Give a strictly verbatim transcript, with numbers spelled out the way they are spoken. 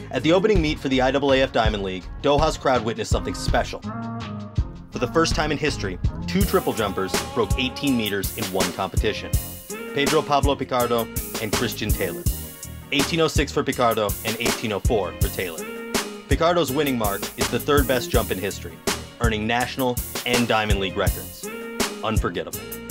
At the opening meet for the I A A F Diamond League, Doha's crowd witnessed something special. For the first time in history, two triple jumpers broke eighteen meters in one competition. Pedro Pablo Pichardo and Christian Taylor. eighteen oh six for Pichardo and eighteen oh four for Taylor. Pichardo's winning mark is the third best jump in history, earning national and Diamond League records. Unforgettable.